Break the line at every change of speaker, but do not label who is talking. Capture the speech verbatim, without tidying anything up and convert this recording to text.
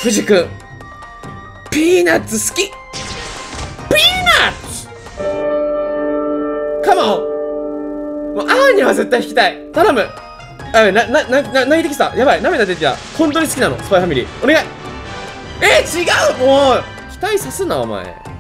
藤君、ピーナッツ好き。ピーナッツカモン。もう、あーには絶対引きたい。頼む。あ、な、な、な、な、泣いてきた。やばい、涙出てきた。本当に好きなの、スパイファミリー。お願い。えー、違うもう期待さすな、お前。